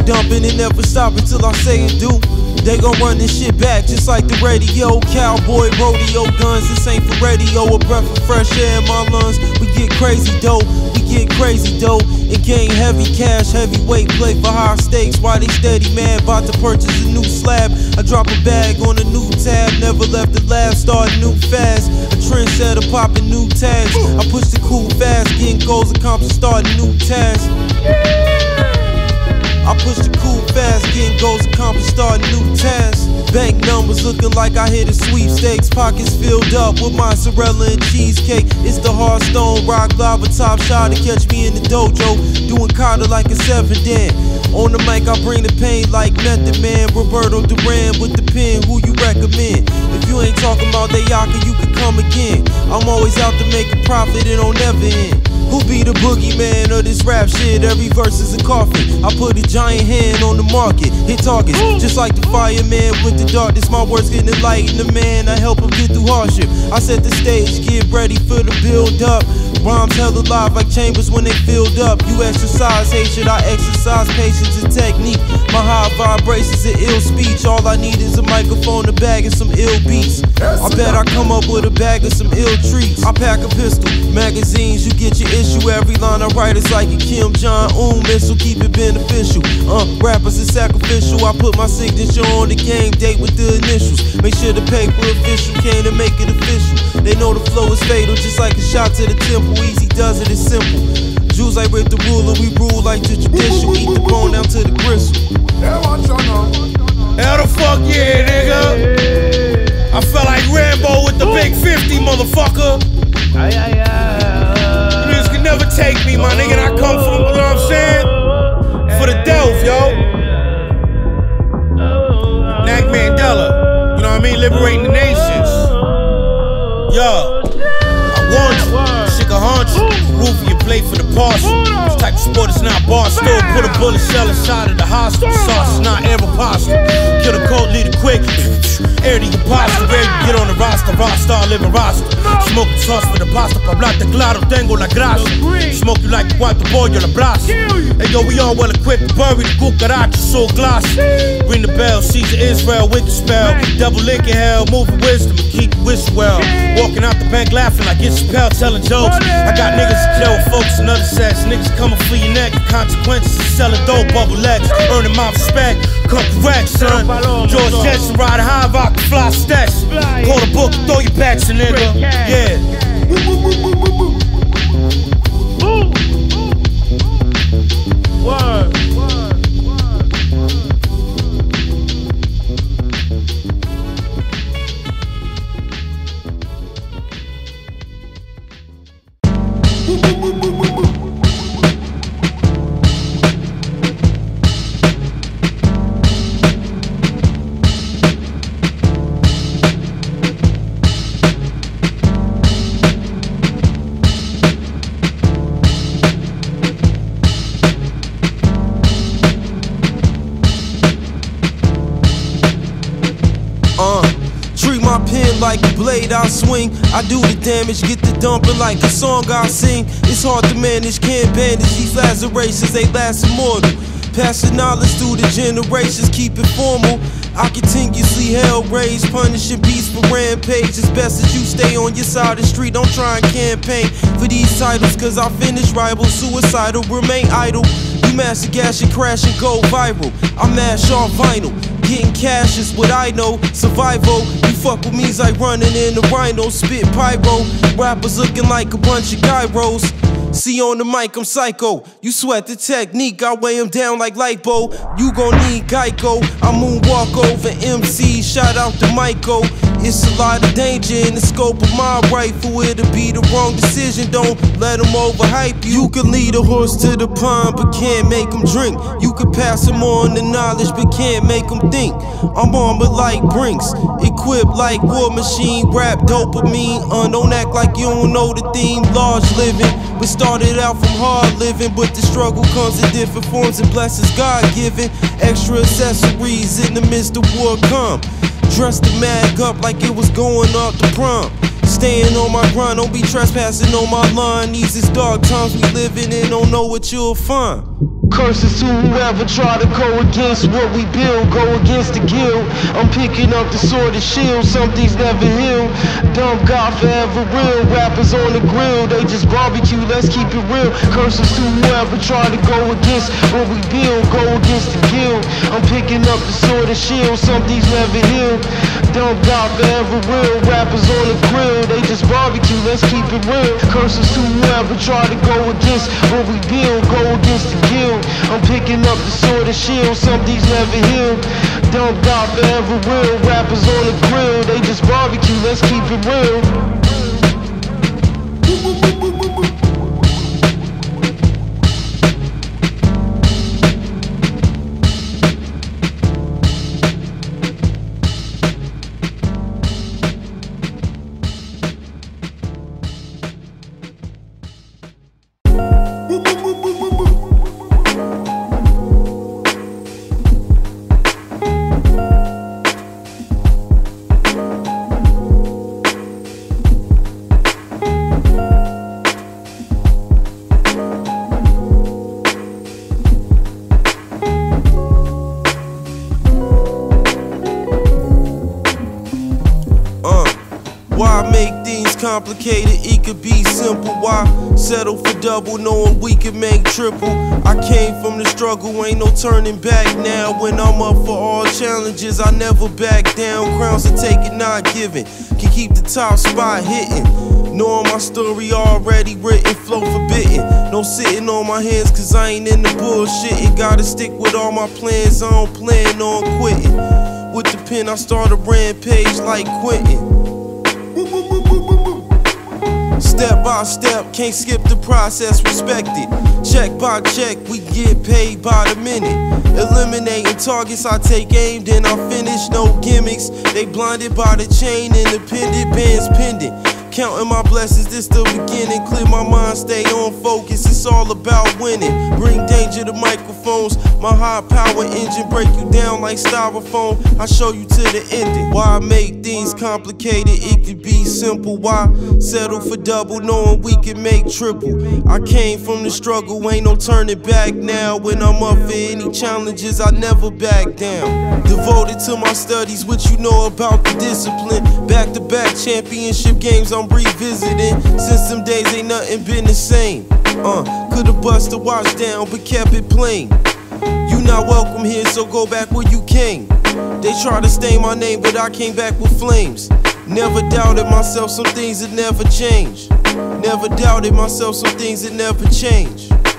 start dumping and never stop until I say it do. They gon' run this shit back just like the radio. Cowboy rodeo guns, this ain't for radio. A breath of fresh air in my lungs. We get crazy though, we get crazy though. And gain heavy cash, heavyweight play for high stakes. Why they steady mad, about to purchase a new slab. I drop a bag on a new tab, never left the lab, start new fast. A trendsetter popping new tags. I push the cool fast, getting goals accomplished, starting new tasks. I push the cool fast, getting goals accomplished, starting new tasks. Bank numbers looking like I hit a sweepstakes. Pockets filled up with mozzarella and cheesecake. It's the Hearthstone, rock lava, top shot to catch me in the dojo. Doing kata like a 7 Dan. On the mic I bring the pain like Method Man. Roberto Duran with the pen, who you recommend? If you ain't talking about Dayaka, you can come again. I'm always out to make a profit, it don't never end. Who be the boogeyman of this rap shit? Every verse is a coffin. I put a giant hand on the market, hit targets, just like the fireman with the darkness. My words getting enlightened the man, I help him get through hardship. I set the stage, get ready for the build up. Rhymes held alive like chambers when they filled up. You exercise hatred, I exercise patience and technique. My high vibrations and ill speech. All I need is a microphone, a bag, and some ill beats. I bet I come up with a bag of some ill treats. I pack a pistol, magazines, you get your issue. Every line I write is like a Kim Jong-un missile, keep it beneficial. Rappers is sacrificial. I put my signature on the game, date with the initials. Make sure the paper official came to make it official. They know the flow is fatal, just like a shot to the temple. Easy does it, it's simple. Jews like with the ruler, we rule like the judicial. Eat the bone down to the gristle. Hell the fuck yeah, nigga. I felt like Rambo with the big 50, motherfucker. You niggas can never take me, my nigga. And I come from, you know what I'm saying? For the Delph, yo. Nag Mandela, you know what I mean? Liberating the nations. Yo, I want you. Shit can haunt you. Roof of your plate for the parcel. This type of sport is not bar still. Put a bullet shell inside of the hostile. Sauce is not air apostle. Kill the cold, lead it quick. Air the imposter, ready to get on the roster. Rockstar, living roster. Smoke the sauce for the pasta. Pa' hablarte claro, tengo la grasa. Smoke you like the cuarto pollo, la brasa. Hey yo, we all well equipped to bury the cucaracha, so glossy. Ring the bell, Caesar Israel, wicked spell. Devil linking hell, moving wisdom and keep the whistle well. Walking out the bank laughing like it's Chappelle telling jokes. I got niggas in jail with folks in other sets. Niggas coming for your neck, the consequences of selling dope, bubble legs. Earning my respect, come correct, son. George Jetson, ride high, rock the fly stacks. Call the book, throw your backs in, nigga. Yeah. Word. Treat my pen like a blade I swing. I do the damage, get the dumping like a song I sing. It's hard to manage, can't bandage these lacerations, they last immortal. Passing knowledge through the generations, keep it formal. I continuously hell raise, punishing beats for rampage. It's best that you stay on your side of the street, don't try and campaign for these titles, cause I finish rivals, suicidal, remain idle. You master gas and crash and go viral. I mash off vinyl, getting cash is what I know. Survival, you fuck with me's like running in the rhino. Spit pyro, rappers looking like a bunch of gyros. See on the mic, I'm psycho. You sweat the technique, I weigh them down like lipo. You gon' need Geico. I moonwalk over MC, shout out to Michael. It's a lot of danger in the scope of my rifle. It'll be the wrong decision, don't let them overhype you. You can lead a horse to the pond, but can't make him drink. You can pass him on the knowledge, but can't make him think. I'm armored like Brinks, equipped like War Machine. Rap dopamine, don't act like you don't know the theme. Large living, we started out from hard living, but the struggle comes in different forms and blessings God given. Extra accessories in the midst of war come. Dress the mag up like it was going up to prom. Staying on my grind, don't be trespassing on my line. These is dark times we living in, don't know what you'll find. Curses to whoever try to go against what we build, go against the guild. I'm picking up the sword and shield, some things never heal. Dumb God forever real, rappers on the grill, they just barbecue, let's keep it real. Curses to whoever try to go against what we build, go against the guild. I'm picking up the sword and shield, some things never heal. Dumb God forever real, rappers on the grill, they just barbecue, let's keep it real. Curses to whoever try to go against what we build, go against the guild. I'm picking up the sword and shield, some these never heal. Dumb God forever real, rappers on the grill, they just barbecue, let's keep it real. Why make things complicated? It could be simple. Why settle for double knowing we can make triple? I came from the struggle, ain't no turning back now. When I'm up for all challenges, I never back down. Crowns are taken, not given. Can keep the top spot hitting. Knowing my story already written, flow forbidden. No sitting on my hands cause I ain't in the bullshit. It gotta stick with all my plans, I don't plan on quitting. With the pen I start a rampage like Quentin. Step by step, can't skip the process, respect it. Check by check, we get paid by the minute. Eliminating targets, I take aim, then I finish. No gimmicks, they blinded by the chain, independent bands pending. Counting my blessings, this the beginning. Clear my mind, stay on focus, it's all about winning. Bring danger to microphones, my high power engine break you down like styrofoam. I show you to the ending. Why make things complicated? It could be simple. Why settle for double knowing we can make triple? I came from the struggle, ain't no turning back now. When I'm up for any challenges, I never back down. Devoted to my studies, what you know about the discipline. Back-to-back championship games I'm revisiting. Since them days ain't nothing been the same. Could've bust the watch down but kept it plain. You not welcome here, so go back where you came. They try to stain my name, but I came back with flames. Never doubted myself, some things that never change. Never doubted myself, some things that never change.